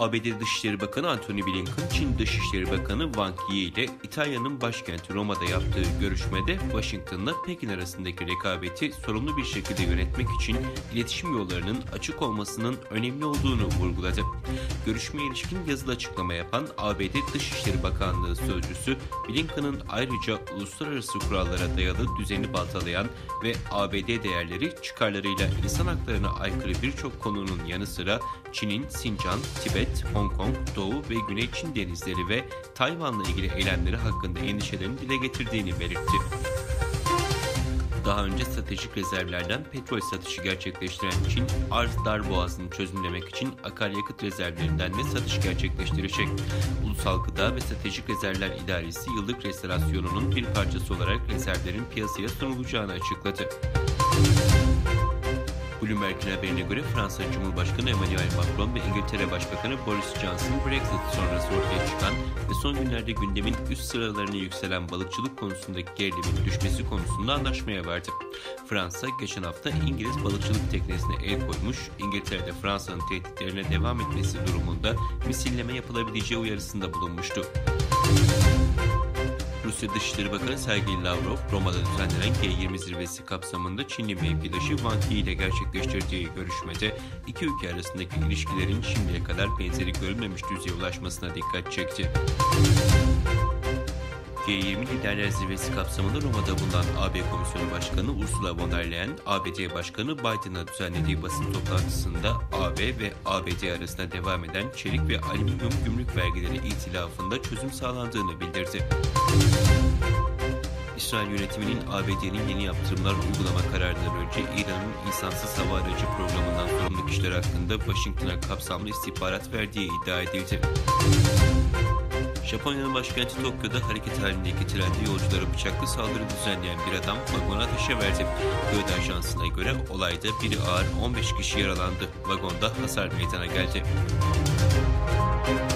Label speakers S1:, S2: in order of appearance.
S1: ABD Dışişleri Bakanı Antony Blinken, Çin Dışişleri Bakanı Wang Yi ile İtalya'nın başkenti Roma'da yaptığı görüşmede Washington'la Pekin arasındaki rekabeti sorumlu bir şekilde yönetmek için iletişim yollarının açık olmasının önemli olduğunu vurguladı. Görüşmeye ilişkin yazılı açıklama yapan ABD Dışişleri Bakanlığı sözcüsü, Blinken'ın ayrıca uluslararası kurallara dayalı düzeni baltalayan ve ABD değerleri çıkarlarıyla insan haklarına aykırı birçok konunun yanı sıra Çin'in Sincan, Tibet, Hong Kong, Doğu ve Güney Çin denizleri ve Tayvan'la ilgili eylemleri hakkında endişelerini dile getirdiğini belirtti. Daha önce stratejik rezervlerden petrol satışı gerçekleştiren Çin, arz darboğazını çözümlemek için akaryakıt rezervlerinden de satış gerçekleştirecek. Ulusal Gıda ve Stratejik Rezervler İdaresi yıllık restorasyonunun bir parçası olarak rezervlerin piyasaya sunulacağını açıkladı. Bloomberg'in haberine göre Fransa Cumhurbaşkanı Emmanuel Macron ve İngiltere Başbakanı Boris Johnson, Brexit sonrası ortaya çıkan ve son günlerde gündemin üst sıralarına yükselen balıkçılık konusundaki gerilimin düşmesi konusunda anlaşmaya vardı. Fransa geçen hafta İngiliz balıkçılık teknesine el koymuş, İngiltere'de Fransa'nın tehditlerine devam etmesi durumunda misilleme yapılabileceği uyarısında bulunmuştu. Rusya Dışişleri Bakanı Sergey Lavrov, Roma'da düzenlenen G20 zirvesi kapsamında Çinli mevkidaşı Wang Yi ile gerçekleştirdiği görüşmede iki ülke arasındaki ilişkilerin şimdiye kadar benzeri görülmemiş düzeye ulaşmasına dikkat çekti. G20 Liderler Zirvesi kapsamında Roma'da bulunan AB Komisyonu Başkanı Ursula von der Leyen, ABD Başkanı Biden'la düzenlediği basın toplantısında AB ve ABD arasında devam eden çelik ve alüminyum gümrük vergileri itilafında çözüm sağlandığını bildirdi. İsrail yönetiminin ABD'nin yeni yaptırımlar uygulama kararından önce İran'ın insansız hava aracı programından sorumlu kişiler hakkında Washington'a kapsamlı istihbarat verdiği iddia edildi. Japonya'nın başkenti Tokyo'da hareket halindeki trende yolculara bıçaklı saldırı düzenleyen bir adam vagona ateşe verdi. Kyodo Ajansı'na göre olayda biri ağır 15 kişi yaralandı. Vagonda hasar meydana geldi.